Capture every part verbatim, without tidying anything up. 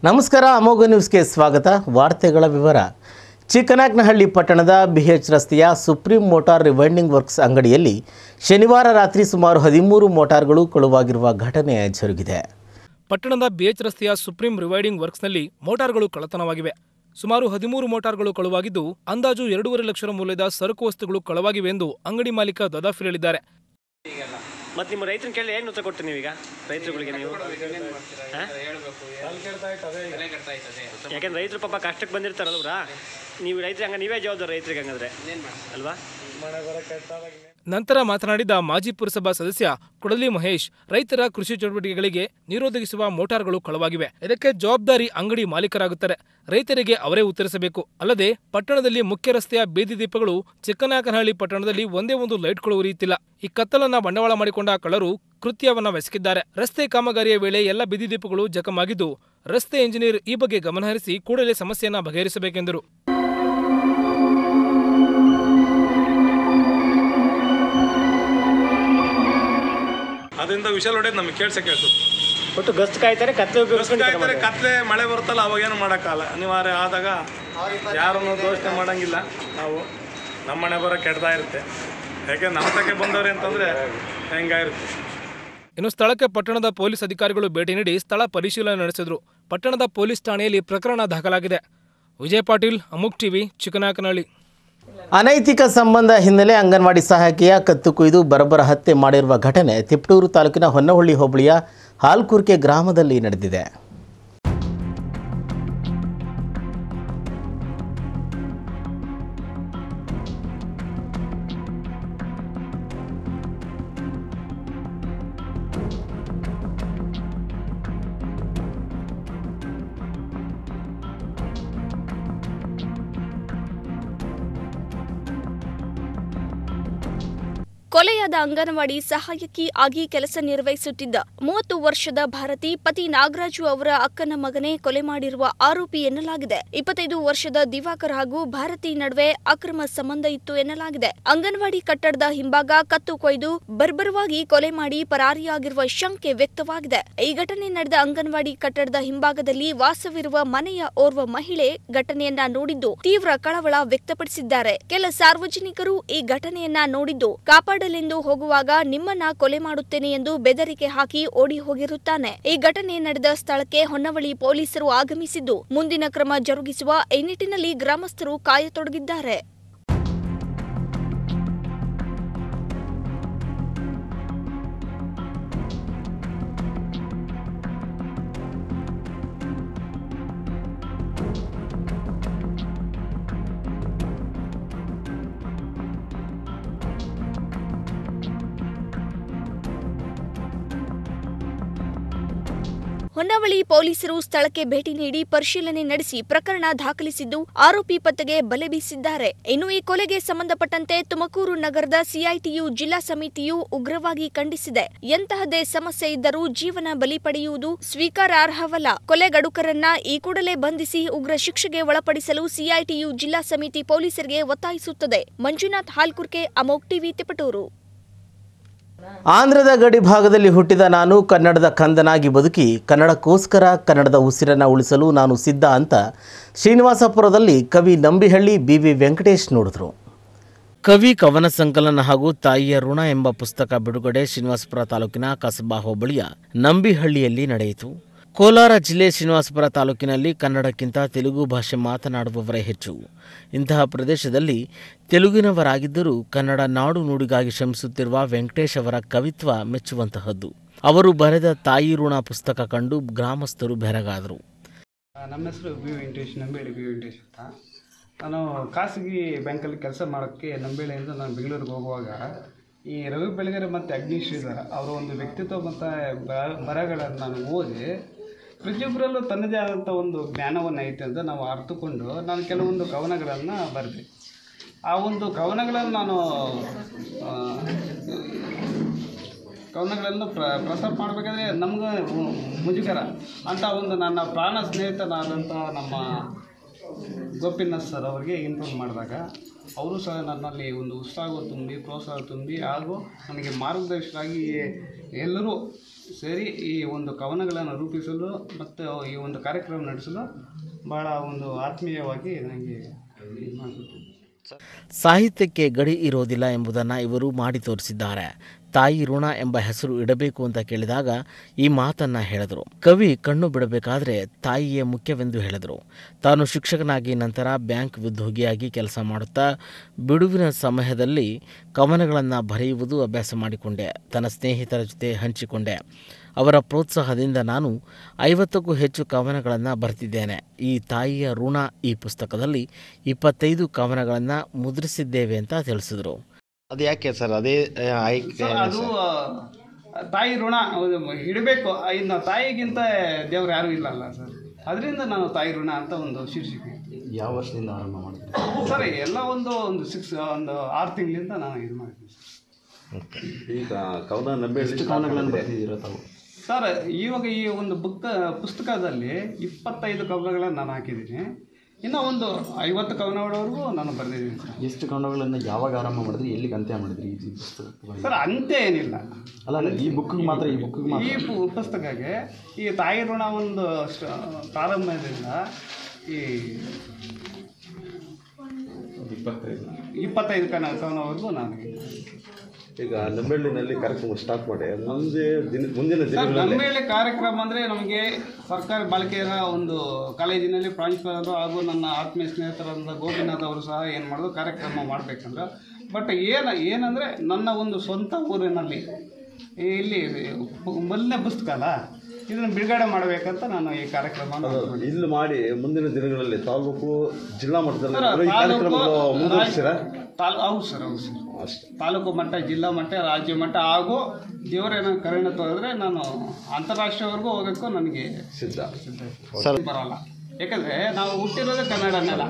ನಮಸ್ಕಾರ ಅಮೋಘ ನ್ಯೂಸ್ಗೆ ಸ್ವಾಗತ. ವಾರ್ತೆಗಳ ವಿವರ. ಚಿಕ್ಕನಾಯಕನಹಳ್ಳಿ ಪಟ್ಟಣದ ಬಿಎಚ್ ರಸ್ತೆಯ ಸುಪ್ರೀಂ ಮೋಟಾರ್ ರಿವೈಂಡಿಂಗ್ ವರ್ಕ್ಸ್ ಅಂಗಡಿಯಲ್ಲಿ ಶನಿವಾರ ರಾತ್ರಿ ಸುಮಾರು ಹದಿಮೂರು ಮೋಟಾರ್ಗಳು ಕಳುವಾಗಿರುವ ಘಟನೆ ಜರುಗಿದೆ. ಪಟ್ಟಣದ ಬಿಎಚ್ ರಸ್ತೆಯ ಸುಪ್ರೀಂ ರಿವೈಂಡಿಂಗ್ ವರ್ಕ್ಸ್ನಲ್ಲಿ ಮೋಟಾರ್ಗಳು ಕಳ್ಳತನವಾಗಿವೆ. ಸುಮಾರು ಹದಿಮೂರು ಮೋಟಾರ್ಗಳು ಕಳುವಾಗಿದ್ದು, ಅಂದಾಜು ಎರಡೂವರೆ ಲಕ್ಷ ಮೌಲ್ಯದ ಸರಕು ವಸ್ತುಗಳು ಕಳವಾಗಿವೆ ಎಂದು ಅಂಗಡಿ ಮಾಲೀಕ ದದಾಫಿರ್ ಹೇಳಿದ್ದಾರೆ. ಮತ್ತು ನಿಮ್ಮ ರೈತರನ್ನ ಕೇಳಿ ಏನು ಉತ್ತರ ಕೊಡ್ತೀರಿ ನೀವೀಗ ರೈತರುಗಳಿಗೆ? ನೀವು ಯಾಕೆಂದ್ರೆ ರೈತರು ಪಾಪ ಕಷ್ಟಕ್ಕೆ ಬಂದಿರ್ತಾರಲ್ವ್ರ, ನೀವು ರೈತರಿಗೆ ಹಂಗೆ ನೀವೇ ಜವಾಬ್ದಾರಿ ರೈತರಿಗೆ ಹಂಗಂದ್ರೆ ಅಲ್ವಾ? ನಂತರ ಮಾತನಾಡಿದ ಮಾಜಿ ಪುರಸಭಾ ಸದಸ್ಯ ಕೊಡಲಿ ಮಹೇಶ್, ರೈತರ ಕೃಷಿ ಚಟುವಟಿಕೆಗಳಿಗೆ ನೀರೊದಗಿಸುವ ಮೋಟಾರ್ಗಳು ಕಳವಾಗಿವೆ. ಇದಕ್ಕೆ ಜವಾಬ್ದಾರಿ ಅಂಗಡಿ ಮಾಲೀಕರಾಗುತ್ತಾರೆ. ರೈತರಿಗೆ ಅವರೇ ಉತ್ತರಿಸಬೇಕು. ಅಲ್ಲದೆ ಪಟ್ಟಣದಲ್ಲಿ ಮುಖ್ಯ ರಸ್ತೆಯ ಬೀದಿ ದೀಪಗಳು ಚಿಕ್ಕನಾಯಕನಹಳ್ಳಿ ಪಟ್ಟಣದಲ್ಲಿ ಒಂದೇ ಒಂದು ಲೈಟ್ಗಳು ಉರಿಯುತ್ತಿಲ್ಲ. ಈ ಕತ್ತಲನ್ನ ಬಂಡವಾಳ ಮಾಡಿಕೊಂಡ ಕಳ್ಳರು ಕೃತ್ಯವನ್ನ ಬೆಸಗಿದ್ದಾರೆ. ರಸ್ತೆ ಕಾಮಗಾರಿಯ ವೇಳೆ ಎಲ್ಲ ಬೀದಿ ದೀಪಗಳು ಜಖಮಾಗಿದ್ದು, ರಸ್ತೆ ಇಂಜಿನಿಯರ್ ಈ ಬಗ್ಗೆ ಗಮನಹರಿಸಿ ಕೂಡಲೇ ಸಮಸ್ಯೆಯನ್ನ ಬಗೆಹರಿಸಬೇಕೆಂದರು. ಅದರಿಂದ ವಿಷಲ್ ಹೊಡೆದು ನಮಗೆ ಕೇಳ್ಸ ಕೇಳ್ಸುತ್ತೆ. ಒಟ್ಟು ಗಸ್ತು ಕಾಯ್ತಾರೆ, ಕತ್ಲೆ ಕಾಯ್ತಾರೆ, ಕತ್ಲೆ ಮಳೆ ಬರುತ್ತಲ್ಲ ಅವಾಗೇನು ಮಾಡೋಕ್ಕಲ್ಲ. ಅನಿವಾರ್ಯ ಆದಾಗ ಯಾರನ್ನು ದೋಷಣೆ ಮಾಡೋಂಗಿಲ್ಲ. ನಾವು ನಮ್ಮ ಮನೆ ಬರೋ ಕೆಡ್ತಾ ಇರುತ್ತೆ. ಯಾಕೆ ನಮ್ಮ ತಕ್ಕೆ ಬಂದವ್ರೆ ಅಂತಂದರೆ ಹೆಂಗಾಗಿರುತ್ತೆ. ಇನ್ನು ಸ್ಥಳಕ್ಕೆ ಪಟ್ಟಣದ ಪೊಲೀಸ್ ಅಧಿಕಾರಿಗಳು ಭೇಟಿ ನೀಡಿ ಸ್ಥಳ ಪರಿಶೀಲನೆ ನಡೆಸಿದ್ರು. ಪಟ್ಟಣದ ಪೊಲೀಸ್ ಠಾಣೆಯಲ್ಲಿ ಪ್ರಕರಣ ದಾಖಲಾಗಿದೆ. ವಿಜಯ್ ಪಾಟೀಲ್, ಅಮುಕ್ ಟಿವಿ, ಚಿಕ್ಕನಾಯಕನಹಳ್ಳಿ. ಅನೈತಿಕ ಸಂಬಂಧ ಹಿನ್ನೆಲೆ ಅಂಗನವಾಡಿ ಸಹಾಯಕಿಯ ಕತ್ತು ಕೊಯ್ದು ಬರಬರ ಹತ್ಯೆ ಮಾಡಿರುವ ಘಟನೆ ತಿಪಟೂರು ತಾಲೂಕಿನ ಹೊನ್ನಹಳ್ಳಿ ಹೋಬಳಿಯ ಹಾಲ್ಕುರ್ಕೆ ಗ್ರಾಮದಲ್ಲಿ ನಡೆದಿದೆ. ಕೊಲೆಯಾದ ಅಂಗನವಾಡಿ ಸಹಾಯಕಿ ಆಗಿ ಕೆಲಸ ನಿರ್ವಹಿಸುತ್ತಿದ್ದ ಮೂವತ್ತು ವರ್ಷದ ಭಾರತಿ ಪತಿ ನಾಗರಾಜು ಅವರ ಅಕ್ಕನ ಮಗನೇ ಕೊಲೆ ಮಾಡಿರುವ ಆರೋಪಿ ಎನ್ನಲಾಗಿದೆ. ಇಪ್ಪತ್ತೈದು ವರ್ಷದ ದಿವಾಕರ್ ಹಾಗೂ ಭಾರತಿ ನಡುವೆ ಅಕ್ರಮ ಸಂಬಂಧ ಇತ್ತು ಎನ್ನಲಾಗಿದೆ. ಅಂಗನವಾಡಿ ಕಟ್ಟಡದ ಹಿಂಭಾಗ ಕತ್ತು ಕೊಯ್ದು ಬರ್ಬರವಾಗಿ ಕೊಲೆ ಮಾಡಿ ಪರಾರಿಯಾಗಿರುವ ಶಂಕೆ ವ್ಯಕ್ತವಾಗಿದೆ. ಈ ಘಟನೆ ನಡೆದ ಅಂಗನವಾಡಿ ಕಟ್ಟಡದ ಹಿಂಭಾಗದಲ್ಲಿ ವಾಸವಿರುವ ಮನೆಯ ಓರ್ವ ಮಹಿಳೆ ಘಟನೆಯನ್ನ ನೋಡಿದ್ದು ತೀವ್ರ ಕಳವಳ ವ್ಯಕ್ತಪಡಿಸಿದ್ದಾರೆ. ಕೆಲ ಸಾರ್ವಜನಿಕರು ಈ ಘಟನೆಯನ್ನ ನೋಡಿದ್ದು ಕಾಪಾಡ ಲೆಂದು ಹೋಗುವಾಗ ನಿಮ್ಮನ್ನ ಕೊಲೆ ಮಾಡುತ್ತೇನೆ ಎಂದು ಬೆದರಿಕೆ ಹಾಕಿ ಓಡಿ ಹೋಗಿರುತ್ತಾನೆ. ಈ ಘಟನೆ ನಡೆದ ಸ್ಥಳಕ್ಕೆ ಹೊನ್ನವಳ್ಳಿ ಪೊಲೀಸರು ಆಗಮಿಸಿದ್ದು ಮುಂದಿನ ಕ್ರಮ ಜರುಗಿಸುವ ಈ ನಿಟ್ಟಿನಲ್ಲಿ ಗ್ರಾಮಸ್ಥರು ಕಾಯತೊಡಗಿದ್ದಾರೆ. ಹೊನ್ನವಳ್ಳಿ ಪೊಲೀಸರು ಸ್ಥಳಕ್ಕೆ ಭೇಟಿ ನೀಡಿ ಪರಿಶೀಲನೆ ನಡೆಸಿ ಪ್ರಕರಣ ದಾಖಲಿಸಿದ್ದು ಆರೋಪಿ ಪತ್ತೆಗೆ ಬಲೆ ಬೀಸಿದ್ದಾರೆ. ಇನ್ನು ಈ ಕೊಲೆಗೆ ಸಂಬಂಧಪಟ್ಟಂತೆ ತುಮಕೂರು ನಗರದ ಸಿಐಟಿಯು ಜಿಲ್ಲಾ ಸಮಿತಿಯು ಉಗ್ರವಾಗಿ ಖಂಡಿಸಿದೆ. ಎಂತಹದೇ ಸಮಸ್ಯೆ ಇದ್ದರೂ ಜೀವನ ಬಲಿ ಪಡೆಯುವುದು ಸ್ವೀಕಾರಾರ್ಹವಲ್ಲ. ಕೊಲೆಗಡುಕರನ್ನ ಈ ಕೂಡಲೇ ಬಂಧಿಸಿ ಉಗ್ರ ಶಿಕ್ಷೆಗೆ ಒಳಪಡಿಸಲು ಸಿಐಟಿಯು ಜಿಲ್ಲಾ ಸಮಿತಿ ಪೊಲೀಸರಿಗೆ ಒತ್ತಾಯಿಸುತ್ತದೆ. ಮಂಜುನಾಥ್, ಹಾಲ್ಕುರ್ಕೆ, ಅಮೋಕ್ ಟಿವಿ, ತಿಪಟೂರು. ಆಂಧ್ರದ ಗಡಿ ಭಾಗದಲ್ಲಿ ಹುಟ್ಟಿದ ನಾನು ಕನ್ನಡದ ಕಂದನಾಗಿ ಬದುಕಿ ಕನ್ನಡಕ್ಕೋಸ್ಕರ ಕನ್ನಡದ ಉಸಿರನ್ನು ಉಳಿಸಲು ನಾನು ಸಿದ್ಧ ಅಂತ ಶ್ರೀನಿವಾಸಪುರದಲ್ಲಿ ಕವಿ ನಂಬಿಹಳ್ಳಿ ಬಿ ವಿ ವೆಂಕಟೇಶ್ ನುಡಿದರು. ಕವಿ ಕವನ ಸಂಕಲನ ಹಾಗೂ ತಾಯಿಯ ಋಣ ಎಂಬ ಪುಸ್ತಕ ಬಿಡುಗಡೆ ಶ್ರೀನಿವಾಸಪುರ ತಾಲೂಕಿನ ಕಸಬಾ ಹೋಬಳಿಯ ನಂಬಿಹಳ್ಳಿಯಲ್ಲಿ ನಡೆಯಿತು. ಕೋಲಾರ ಜಿಲ್ಲೆ ಶ್ರೀನಿವಾಸಪುರ ತಾಲೂಕಿನಲ್ಲಿ ಕನ್ನಡಕ್ಕಿಂತ ತೆಲುಗು ಭಾಷೆ ಮಾತನಾಡುವವರೇ ಹೆಚ್ಚು. ಇಂತಹ ಪ್ರದೇಶದಲ್ಲಿ ತೆಲುಗಿನವರಾಗಿದ್ದರೂ ಕನ್ನಡ ನಾಡು ನುಡಿಗಾಗಿ ಶ್ರಮಿಸುತ್ತಿರುವ ವೆಂಕಟೇಶ್ ಅವರ ಕವಿತ್ವ ಮೆಚ್ಚುವಂತಹದ್ದು. ಅವರು ಬರೆದ ತಾಯಿ ಋಣ ಪುಸ್ತಕ ಕಂಡು ಗ್ರಾಮಸ್ಥರು ಬೆರಗಾದರು. ನಮ್ಮ ಹೆಸರು ಬಿ ವೆಂಕಟೇಶ್, ನಂಬೇಳಿ ಬಿ ವೆಂಕಟೇಶ್ ಅಂತ. ನಾನು ಖಾಸಗಿ ಬ್ಯಾಂಕಲ್ಲಿ ಕೆಲಸ ಮಾಡೋಕ್ಕೆ ನಂಬೇಳಿಯಿಂದ ನಾನು ಬೆಂಗಳೂರಿಗೆ ಹೋಗುವಾಗ ಈ ರವಿ ಬೆಳಗೆರೆ ಮತ್ತು ಅಗ್ನೀಶ್ ಶ್ರೀಧರ ಅವರ ಒಂದು ವ್ಯಕ್ತಿತ್ವ ಮತ್ತು ಬರಹಗಳನ್ನು ನಾನು ಓದಿ ಪ್ರತಿಯೊಬ್ಬರಲ್ಲೂ ತನ್ನದೇ ಆದಂಥ ಒಂದು ಜ್ಞಾನವನ್ನು ಐತೆ ಅಂತ ನಾವು ಅರ್ಥಕೊಂಡು ನಾನು ಕೆಲವೊಂದು ಕವನಗಳನ್ನು ಬರೆದೆ. ಆ ಒಂದು ಕವನಗಳನ್ನು ನಾನು ಕವನಗಳನ್ನು ಪ್ರ ಪ್ರಸಾರ ಮಾಡಬೇಕಾದ್ರೆ ನಮ್ಗೆ ಮುಜುಗರ ಅಂತ ಒಂದು ನನ್ನ ಪ್ರಾಣ ಸ್ನೇಹಿತನಾದಂಥ ನಮ್ಮ ಗೋಪಿನಾಥ್ ಸರ್ ಅವರಿಗೆ ಇನ್ಫಾರ್ಮ್ ಮಾಡಿದಾಗ ಅವರು ಸಹ ನನ್ನಲ್ಲಿ ಒಂದು ಉತ್ಸಾಹ ತುಂಬಿ ಪ್ರೋತ್ಸಾಹ ತುಂಬಿ ಹಾಗೂ ನನಗೆ ಮಾರ್ಗದರ್ಶಕರಾಗಿ ಎಲ್ಲರೂ ಸೇರಿ ಈ ಒಂದು ಕವನಗಳನ್ನು ರೂಪಿಸಲು ಮತ್ತು ಈ ಒಂದು ಕಾರ್ಯಕ್ರಮ ನಡೆಸಲು ಭಾಳ ಒಂದು ಆತ್ಮೀಯವಾಗಿ ನನಗೆ ಇದು ಮಾಡಿಕೊಟ್ಟಿದ್ದೆ. ಸಾಹಿತ್ಯಕ್ಕೆ ಗಡಿ ಇರೋದಿಲ್ಲ ಎಂಬುದನ್ನು ಇವರು ಮಾಡಿ ತೋರಿಸಿದ್ದಾರೆ. ತಾಯಿ ಋಣ ಎಂಬ ಹೆಸರು ಇಡಬೇಕು ಅಂತ ಕೇಳಿದಾಗ ಈ ಮಾತನ್ನು ಹೇಳಿದರು. ಕವಿ ಕಣ್ಣು ಬಿಡಬೇಕಾದ್ರೆ ತಾಯಿಯೇ ಮುಖ್ಯವೆಂದು ಹೇಳಿದರು. ತಾನು ಶಿಕ್ಷಕನಾಗಿ ನಂತರ ಬ್ಯಾಂಕ್ ಉದ್ಯೋಗಿಯಾಗಿ ಕೆಲಸ ಮಾಡುತ್ತಾ ಬಿಡುವಿನ ಸಮಯದಲ್ಲಿ ಕವನಗಳನ್ನು ಬರೆಯುವುದು ಅಭ್ಯಾಸ ಮಾಡಿಕೊಂಡೆ. ತನ್ನ ಸ್ನೇಹಿತರ ಜೊತೆ ಹಂಚಿಕೊಂಡೆ. ಅವರ ಪ್ರೋತ್ಸಾಹದಿಂದ ನಾನು ಐವತ್ತಕ್ಕೂ ಹೆಚ್ಚು ಕವನಗಳನ್ನು ಬರೆದಿದ್ದೇನೆ. ಈ ತಾಯಿಯ ಋಣ ಈ ಪುಸ್ತಕದಲ್ಲಿ ಇಪ್ಪತ್ತೈದು ಕವನಗಳನ್ನು ಮುದ್ರಿಸಿದ್ದೇವೆ ಅಂತ ತಿಳಿಸಿದರು. ಅದು ಯಾಕೆ ಸರ್ ಅದೇ ಆಯ್ಕೆ? ಸರ್, ಅದು ತಾಯಿ ಋಣ ಇಡಬೇಕು. ಇನ್ನು ತಾಯಿಗಿಂತ ದೇವ್ರು ಯಾರೂ ಇಲ್ಲಲ್ಲ ಸರ್. ಅದರಿಂದ ನಾನು ತಾಯಿ ಋಣ ಅಂತ ಒಂದು ಶೀರ್ಷಿಕೆ. ಯಾವ ವರ್ಷದಿಂದ ಆರಂಭ ಮಾಡಿದ್ರಿ ಸರ್? ಎಲ್ಲ ಒಂದು ಒಂದು ಸಿಕ್ಸ್ ಒಂದು ಆರು ತಿಂಗಳಿಂದ ನಾನು ಇದು ಮಾಡಿದ್ದೀನಿ ಈಗ ಕವನ ನಂಬಿ ಎಷ್ಟು ಕವನಗಳನ್ನು ಬರೆದಿದ್ದೀರಾ ತಾವು? ಸರ್, ಇವಾಗ ಈ ಒಂದು ಬುಕ್ ಪುಸ್ತಕದಲ್ಲಿ ಇಪ್ಪತ್ತೈದು ಕವನಗಳನ್ನು ನಾನು ಹಾಕಿದ್ದೀನಿ. ಇನ್ನು ಒಂದು ಐವತ್ತು ಕವನಗಳವರೆಗೂ ನಾನು ಬರೆದಿದ್ದೀನಿ ಸರ್. ಎಷ್ಟು ಕವನಗಳನ್ನು ಯಾವಾಗ ಆರಂಭ ಮಾಡಿದ್ರಿ, ಎಲ್ಲಿಗೆ ಅಂತ್ಯ ಮಾಡಿದ್ರಿ ಈ ಪುಸ್ತಕ? ಸರ್, ಅಂತ್ಯ ಏನಿಲ್ಲ. ಅಲ್ಲ ಅಲ್ಲ ಈ ಬುಕ್ಗೆ ಮಾತ್ರ ಈ ಬುಕ್ಗೆ ಮಾತ್ರ ಈ ಪು ಪುಸ್ತಕಕ್ಕೆ ಈ ತಾಯಿ ಋಣ ಒಂದು ಪ್ರಾರಂಭದಿಂದ ಈ ಇಪ್ಪತ್ತೈದು ಇಪ್ಪತ್ತೈದು ಕನ ಕವನವರೆಗೂ ನಾನು ಈಗ ನಂಬೆಳ್ಳಿನಲ್ಲಿ ಕಾರ್ಯಕ್ರಮ ಸ್ಟಾರ್ಟ್ ಮಾಡಿ ಮುಂದೆ ದಿನ ಮುಂದಿನ ಸರ್, ದಿನಗಳಲ್ಲಿ ನಂಬೆಳ್ಳಿ ಕಾರ್ಯಕ್ರಮ ಅಂದರೆ ನಮಗೆ ಸರ್ಕಾರಿ ಬಾಲಿಕೆಯರ ಒಂದು ಕಾಲೇಜಿನಲ್ಲಿ ಪ್ರಾಂಶುಪಾಲರು ಹಾಗೂ ನನ್ನ ಆತ್ಮೀಯ ಸ್ನೇಹಿತರಾದ ಗೋಪಿನಾಥ್ ಅವರು ಸಹ ಏನು ಮಾಡೋದು ಕಾರ್ಯಕ್ರಮ ಮಾಡಬೇಕಂದ್ರೆ. ಬಟ್ ಏನು ಏನಂದರೆ ನನ್ನ ಒಂದು ಸ್ವಂತ ಊರಿನಲ್ಲಿ ಇಲ್ಲಿ ಮೊದಲನೇ ಪುಸ್ತಕ ಅಲ್ಲ, ಇದನ್ನು ಬಿಡುಗಡೆ ಮಾಡಬೇಕಂತ ನಾನು ಈ ಕಾರ್ಯಕ್ರಮ ಇಲ್ಲಿ ಮಾಡಿ ಮುಂದಿನ ದಿನಗಳಲ್ಲಿ ತಾಲೂಕು ಜಿಲ್ಲಾ ಮಟ್ಟದಲ್ಲಿ ಈ ಕಾರ್ಯಕ್ರಮಗಳು ಮುಂದುವರಿಸ್ತೀರಾ? ತಾಲೂ ಹೌದು ಸರ್ ಹೌದು ಸರ್ ತಾಲೂಕು ಮಟ್ಟ, ಜಿಲ್ಲಾ ಮಟ್ಟ, ರಾಜ್ಯ ಮಟ್ಟ ಹಾಗೂ ದೇವರೇನ ಕರುಣೆ ತೋರಿದ್ರೆ ನಾನು ಅಂತಾರಾಷ್ಟ್ರೀಯವರೆಗೂ ಹೋಗೋಕ್ಕೂ ನನಗೆ ಸಿದ್ಧ ಸಿದ್ಧ ಬರೋಲ್ಲ. ಯಾಕಂದರೆ ನಾವು ಹುಟ್ಟಿರೋದೇ ಕನ್ನಡನೆಲ್ಲ.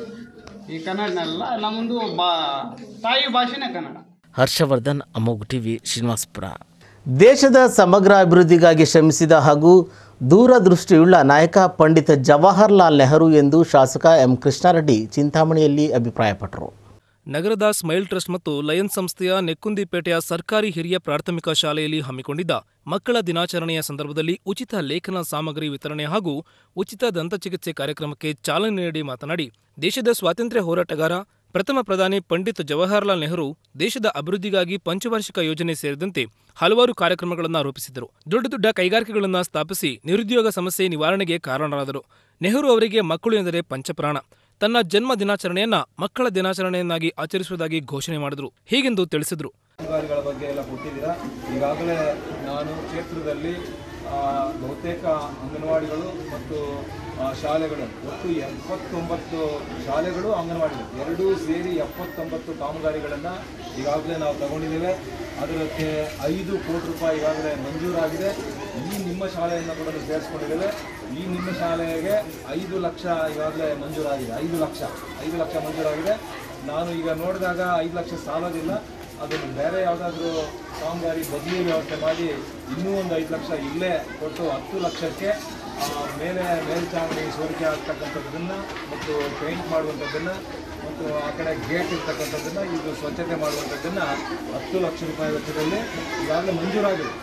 ಈ ಕನ್ನಡನೆಲ್ಲ ನಮ್ಮದು ಬಾ ತಾಯಿ ಭಾಷೆನೇ ಕನ್ನಡ. ಹರ್ಷವರ್ಧನ್, ಅಮೋಘ್ ಟಿವಿ, ಶ್ರೀನಿವಾಸಪುರ. ದೇಶದ ಸಮಗ್ರ ಅಭಿವೃದ್ಧಿಗಾಗಿ ಶ್ರಮಿಸಿದ ಹಾಗೂ ದೂರದೃಷ್ಟಿಯುಳ್ಳ ನಾಯಕ ಪಂಡಿತ ಜವಾಹರ್ಲಾಲ್ ನೆಹರು ಎಂದು ಶಾಸಕ ಎಂ ಕೃಷ್ಣಾರೆಡ್ಡಿ ಚಿಂತಾಮಣಿಯಲ್ಲಿ ಅಭಿಪ್ರಾಯಪಟ್ಟರು. ನಗರದ ಸ್ಮೈಲ್ ಟ್ರಸ್ಟ್ ಮತ್ತು ಲಯನ್ಸ್ ಸಂಸ್ಥೆಯ ನೆಕ್ಕುಂದಿಪೇಟೆಯ ಸರ್ಕಾರಿ ಹಿರಿಯ ಪ್ರಾಥಮಿಕ ಶಾಲೆಯಲ್ಲಿ ಹಮ್ಮಿಕೊಂಡಿದ್ದ ಮಕ್ಕಳ ದಿನಾಚರಣೆಯ ಸಂದರ್ಭದಲ್ಲಿ ಉಚಿತ ಲೇಖನ ಸಾಮಗ್ರಿ ವಿತರಣೆ ಹಾಗೂ ಉಚಿತ ದಂತಚಿಕಿತ್ಸೆ ಕಾರ್ಯಕ್ರಮಕ್ಕೆ ಚಾಲನೆ ನೀಡಿ ಮಾತನಾಡಿ, ದೇಶದ ಸ್ವಾತಂತ್ರ್ಯ ಹೋರಾಟಗಾರ ಪ್ರಥಮ ಪ್ರಧಾನಿ ಪಂಡಿತ್ ಜವಾಹರ್ಲಾಲ್ ನೆಹರು ದೇಶದ ಅಭಿವೃದ್ಧಿಗಾಗಿ ಪಂಚವಾರ್ಷಿಕ ಯೋಜನೆ ಸೇರಿದಂತೆ ಹಲವಾರು ಕಾರ್ಯಕ್ರಮಗಳನ್ನು ರೂಪಿಸಿದರು. ದೊಡ್ಡ ದೊಡ್ಡ ಕೈಗಾರಿಕೆಗಳನ್ನು ಸ್ಥಾಪಿಸಿ ನಿರುದ್ಯೋಗ ಸಮಸ್ಯೆ ನಿವಾರಣೆಗೆ ಕಾರಣರಾದರು. ನೆಹರು ಅವರಿಗೆ ಮಕ್ಕಳು ಎಂದರೆ ಪಂಚಪ್ರಾಣ. ತನ್ನ ಜನ್ಮ ದಿನಾಚರಣೆಯನ್ನ ಮಕ್ಕಳ ದಿನಾಚರಣೆಯನ್ನಾಗಿ ಆಚರಿಸುವುದಾಗಿ ಘೋಷಣೆ ಮಾಡಿದರು. ಹೀಗೆಂದು ತಿಳಿಸಿದರು. ಅಧಿಕಾರಿಗಳ ಬಗ್ಗೆ ಎಲ್ಲ ಕೊಟ್ಟಿದ್ದೀರಾ. ಈಗಾಗಲೇ ನಾನು ಕ್ಷೇತ್ರದಲ್ಲಿ ಬಹುತೇಕ ಅಂಗನವಾಡಿಗಳು ಮತ್ತು ಶಾಲೆಗಳು, ಒಟ್ಟು ಎಪ್ಪತ್ತೊಂಬತ್ತು ಶಾಲೆಗಳು ಅಂಗನವಾಡಿಗಳು ಎರಡೂ ಸೇರಿ ಎಪ್ಪತ್ತೊಂಬತ್ತು ಕಾಮಗಾರಿಗಳನ್ನು ಈಗಾಗಲೇ ನಾವು ತಗೊಂಡಿದ್ದೇವೆ. ಅದಕ್ಕೆ ಐದು ಕೋಟಿ ರೂಪಾಯಿ ಈಗಾಗಲೇ ಮಂಜೂರಾಗಿದೆ. ಈ ನಿಮ್ಮ ಶಾಲೆಯನ್ನು ಕೂಡ ಸೇರಿಸ್ಕೊಂಡಿದ್ದೇವೆ. ಈ ನಿಮ್ಮ ಶಾಲೆಗೆ ಐದು ಲಕ್ಷ ಈಗಾಗಲೇ ಮಂಜೂರಾಗಿದೆ. ಐದು ಲಕ್ಷ ಐದು ಲಕ್ಷ ಮಂಜೂರಾಗಿದೆ. ನಾನು ಈಗ ನೋಡಿದಾಗ ಐದು ಲಕ್ಷ ಸಾಲೋದಿಲ್ಲ. ಅದನ್ನು ಬೇರೆ ಯಾವುದಾದ್ರೂ ಕಾಮಗಾರಿ ಬದಲಿ ವ್ಯವಸ್ಥೆ ಮಾಡಿ ಇನ್ನೂ ಒಂದು ಐದು ಲಕ್ಷ ಇಲ್ಲೇ ಕೊಟ್ಟು ಹತ್ತು ಲಕ್ಷಕ್ಕೆ ಮೇಲೆ ಮೇಲ್ಚಾವಣಿ ಸೋರಿಕೆ ಆಗ್ತಕ್ಕಂಥದ್ದನ್ನು ಮತ್ತು ಪೇಂಟ್ ಮಾಡುವಂಥದ್ದನ್ನು ಮತ್ತು ಆ ಕಡೆ ಗೇಟ್ ಇರ್ತಕ್ಕಂಥದ್ದನ್ನು ಇದು ಸ್ವಚ್ಛತೆ ಮಾಡುವಂಥದ್ದನ್ನು ಹತ್ತು ಲಕ್ಷ ರೂಪಾಯಿ ವೆಚ್ಚದಲ್ಲಿ ಈಗಾಗಲೇ ಮಂಜೂರಾಗಿದೆ.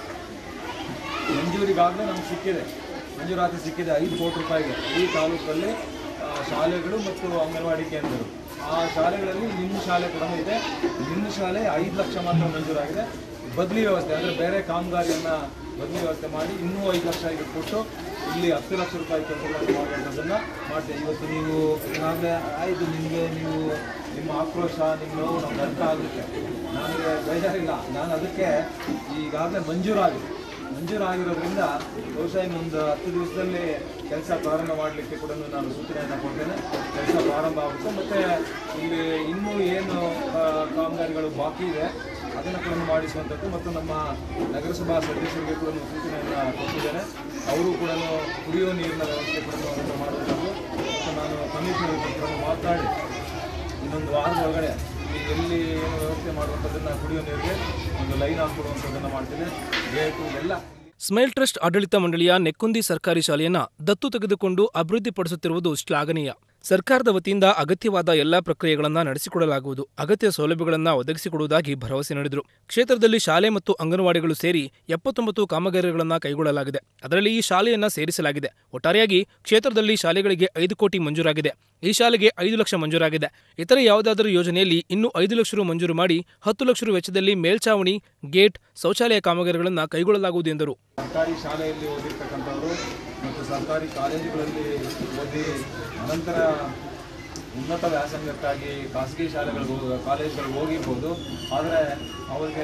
ಮಂಜೂರಿಗಾಗಲೇ ನಮ್ಗೆ ಸಿಕ್ಕಿದೆ, ಮಂಜೂರಾತಿ ಸಿಕ್ಕಿದೆ ಐದು ಕೋಟಿ ರೂಪಾಯಿಗೆ. ಈ ತಾಲೂಕಲ್ಲಿ ಶಾಲೆಗಳು ಮತ್ತು ಅಂಗನವಾಡಿ ಕೇಂದ್ರಗಳು, ಆ ಶಾಲೆಗಳಲ್ಲಿ ನಿಮ್ಮ ಶಾಲೆ ಕೂಡ ಇದೆ. ನಿಮ್ಮ ಶಾಲೆ ಐದು ಲಕ್ಷ ಮಾತ್ರ ಮಂಜೂರಾಗಿದೆ. ಬದಲಿ ವ್ಯವಸ್ಥೆ ಅಂದರೆ ಬೇರೆ ಕಾಮಗಾರಿಯನ್ನು ಬದಲಿ ವ್ಯವಸ್ಥೆ ಮಾಡಿ ಇನ್ನೂ ಐದು ಲಕ್ಷ ಈಗ ಕೊಟ್ಟು ಇಲ್ಲಿ ಹತ್ತು ಲಕ್ಷ ರೂಪಾಯಿ ಕೆಲಸಗಳನ್ನು ಮಾಡುವಂಥದ್ದನ್ನು ಮಾಡ್ತೇವೆ. ಇವತ್ತು ನೀವು ಈಗಾಗಲೇ ಆಯಿತು, ನಿಮಗೆ ನೀವು ನಿಮ್ಮ ಆಕ್ರೋಶ, ನಿಮ್ಮ ನೋವು ನಮ್ಗೆ ಅರ್ಥ ಆಗುತ್ತೆ. ನನಗೆ ಬೇಜಾರಿಲ್ಲ. ನಾನು ಅದಕ್ಕೆ ಈಗಾಗಲೇ ಮಂಜೂರಾಗಿದೆ ಮಂಜೂರಾಗಿರೋದ್ರಿಂದ ಬಹುಶಃ ಇನ್ನೊಂದು ಹತ್ತು ದಿವಸದಲ್ಲಿ ಕೆಲಸ ಪ್ರಾರಂಭ ಮಾಡಲಿಕ್ಕೆ ಕೂಡ ನಾನು ಸೂಚನೆಯನ್ನು ಕೊಡ್ತೇನೆ. ಕೆಲಸ ಪ್ರಾರಂಭ ಆಗುತ್ತೆ. ಮತ್ತು ಇಲ್ಲಿ ಇನ್ನೂ ಏನು ಕಾಮಗಾರಿಗಳು ಬಾಕಿ ಇದೆ ಅದನ್ನು ಕೂಡ ಮಾಡಿಸುವಂಥದ್ದು ಮತ್ತು ನಮ್ಮ ನಗರಸಭಾ ಸದಸ್ಯರಿಗೆ ಕೂಡ ಸೂಚನೆಯನ್ನು ಕೊಟ್ಟಿದ್ದೇನೆ. ಅವರು ಕೂಡ ಕುಡಿಯುವ ನೀರಿನ ವ್ಯವಸ್ಥೆ ಕೂಡ ಅದನ್ನು ಮಾಡುವಂಥದ್ದು ಮತ್ತು ನಾನು ಕಮಿಷನರ್ ಕೂಡ ಮಾತನಾಡಿ ಇನ್ನೊಂದು ವಾರದ ಒಳಗಡೆ ಎಲ್ಲಿ ಏನು ವ್ಯವಸ್ಥೆ ಮಾಡುವಂಥದ್ದನ್ನು ಕುಡಿಯುವ ನೀರಿಗೆ ಒಂದು ಲೈನ್ ಹಾಕೊಡುವಂಥದ್ದನ್ನು ಮಾಡ್ತೇನೆ. ಗೇಟು ಎಲ್ಲ. ಸ್ಮೈಲ್ ಟ್ರಸ್ಟ್ ಆಡಳಿತ ಮಂಡಳಿಯ ನೆಕ್ಕುಂದಿ ಸರ್ಕಾರಿ ಶಾಲೆಯನ್ನ ದತ್ತು ತೆಗೆದುಕೊಂಡು ಅಭಿವೃದ್ಧಿಪಡಿಸುತ್ತಿರುವುದು ಶ್ಲಾಘನೀಯ. ಸರ್ಕಾರದ ವತಿಯಿಂದ ಅಗತ್ಯವಾದ ಎಲ್ಲಾ ಪ್ರಕ್ರಿಯೆಗಳನ್ನು ನಡೆಸಿಕೊಡಲಾಗುವುದು, ಅಗತ್ಯ ಸೌಲಭ್ಯಗಳನ್ನು ಒದಗಿಸಿಕೊಡುವುದಾಗಿ ಭರವಸೆ ನೀಡಿದರು. ಕ್ಷೇತ್ರದಲ್ಲಿ ಶಾಲೆ ಮತ್ತು ಅಂಗನವಾಡಿಗಳು ಸೇರಿ ಎಪ್ಪತ್ತೊಂಬತ್ತು ಕಾಮಗಾರಿಗಳನ್ನು ಕೈಗೊಳ್ಳಲಾಗಿದೆ. ಅದರಲ್ಲಿ ಈ ಶಾಲೆಯನ್ನ ಸೇರಿಸಲಾಗಿದೆ. ಒಟ್ಟಾರೆಯಾಗಿ ಕ್ಷೇತ್ರದಲ್ಲಿ ಶಾಲೆಗಳಿಗೆ ಐದು ಕೋಟಿ ಮಂಜೂರಾಗಿದೆ. ಈ ಶಾಲೆಗೆ ಐದು ಲಕ್ಷ ಮಂಜೂರಾಗಿದೆ. ಇತರೆ ಯಾವುದಾದರೂ ಯೋಜನೆಯಲ್ಲಿ ಇನ್ನೂ ಐದು ಲಕ್ಷ ರು ಮಂಜೂರು ಮಾಡಿ ಹತ್ತು ಲಕ್ಷ ರು ವೆಚ್ಚದಲ್ಲಿ ಮೇಲ್ಛಾವಣಿ, ಗೇಟ್, ಶೌಚಾಲಯ ಕಾಮಗಾರಿಗಳನ್ನು ಕೈಗೊಳ್ಳಲಾಗುವುದು ಎಂದರು. ಸರ್ಕಾರಿ ಶಾಲೆಯಲ್ಲಿ ಓದಿರ್ತಕ್ಕಂಥವರು ಮತ್ತು ಸರ್ಕಾರಿ ಕಾಲೇಜುಗಳಲ್ಲಿ ಓದಿ ಅನಂತರ ಉನ್ನತ ವ್ಯಾಸಂಗಕ್ಕಾಗಿ ಖಾಸಗಿ ಶಾಲೆಗಳಿಗೆ ಹೋಗ ಕಾಲೇಜುಗಳಿಗೆ ಹೋಗಿರ್ಬೋದು. ಆದರೆ ಅವರಿಗೆ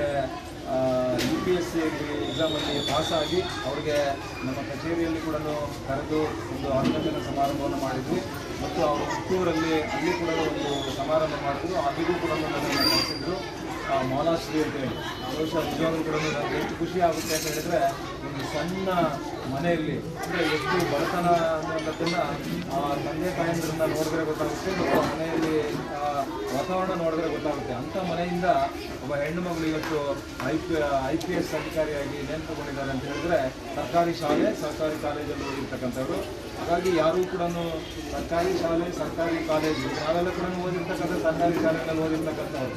ಯು ಪಿ ಎಸ್ ಸಿ ಎಕ್ಸಾಮಲ್ಲಿ ಪಾಸಾಗಿ ಅವರಿಗೆ ನಮ್ಮ ಕಚೇರಿಯಲ್ಲಿ ಕೂಡ ಕರೆದು ಒಂದು ಅಭಿನಂದನಾ ಸಮಾರಂಭವನ್ನು ಮಾಡಿದ್ವಿ ಮತ್ತು ಅವರ ಹುಟ್ಟೂರಲ್ಲಿ ಅಲ್ಲಿ ಕೂಡ ಒಂದು ಸಮಾರಂಭ ಮಾಡಿದ್ರು. ಅಲ್ಲಿಗೂ ಕೂಡ ನನ್ನನ್ನು ಕರೆಸಿದ್ರು ಮಾಲಾಶ್ರೀ ಅಂತ ಹೇಳಿ. ಬಹುಶಃ ನಿಜವಾಗ್ಲೂ ಕೂಡ ನನಗೆ ಎಷ್ಟು ಖುಷಿ ಆಗುತ್ತೆ ಅಂತ ಹೇಳಿದ್ರೆ, ಒಂದು ಸಣ್ಣ ಮನೆಯಲ್ಲಿ ಅಂದರೆ ಎಷ್ಟು ಬಡತನ ಅನ್ನೋದನ್ನು ಆ ತಂದೆ ತಾಯಂದ್ರನ್ನ ನೋಡಿದ್ರೆ ಗೊತ್ತಾಗುತ್ತೆ ಮತ್ತು ಮನೆಯಲ್ಲಿ ವಾತಾವರಣ ನೋಡಿದ್ರೆ ಗೊತ್ತಾಗುತ್ತೆ. ಅಂಥ ಮನೆಯಿಂದ ಒಬ್ಬ ಹೆಣ್ಣು ಮಗಳು ಇವತ್ತು I P I P S ಅಧಿಕಾರಿಯಾಗಿ ನೇಮಕಗೊಂಡಿದ್ದಾರೆ ಅಂತ ಹೇಳಿದ್ರೆ ಸರ್ಕಾರಿ ಶಾಲೆ, ಸರ್ಕಾರಿ ಕಾಲೇಜಲ್ಲಿ ಓದಿರ್ತಕ್ಕಂಥವ್ರು. ಹಾಗಾಗಿ ಯಾರೂ ಕೂಡ ಸರ್ಕಾರಿ ಶಾಲೆ, ಸರ್ಕಾರಿ ಕಾಲೇಜು ನಾವೆಲ್ಲ ಕೂಡ ಓದಿರ್ತಕ್ಕಂಥ ಸರ್ಕಾರಿ ಶಾಲೆಗಳಲ್ಲಿ ಓದಿರ್ತಕ್ಕಂಥವ್ರು.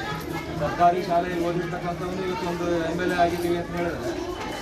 ಸರ್ಕಾರಿ ಶಾಲೆಯಲ್ಲಿ ಓದಿರ್ತಕ್ಕಂಥವ್ರು ಇವತ್ತು ಒಂದು ಎಮ್ ಎಲ್ ಎ ಆಗಿದ್ದೀವಿ ಅಂತ ಹೇಳಿದ್ರೆ,